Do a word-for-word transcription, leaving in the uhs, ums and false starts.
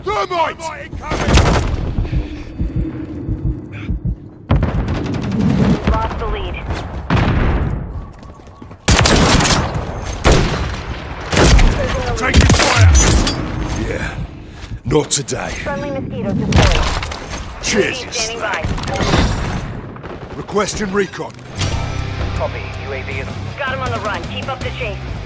Thermite! Lost the lead. Taking fire! Yeah, not today. Friendly mosquitoes deployed. Cheers, you Standing slag. by. Requesting recon. Copy. U A V is... Got him on the run. Keep up the chase.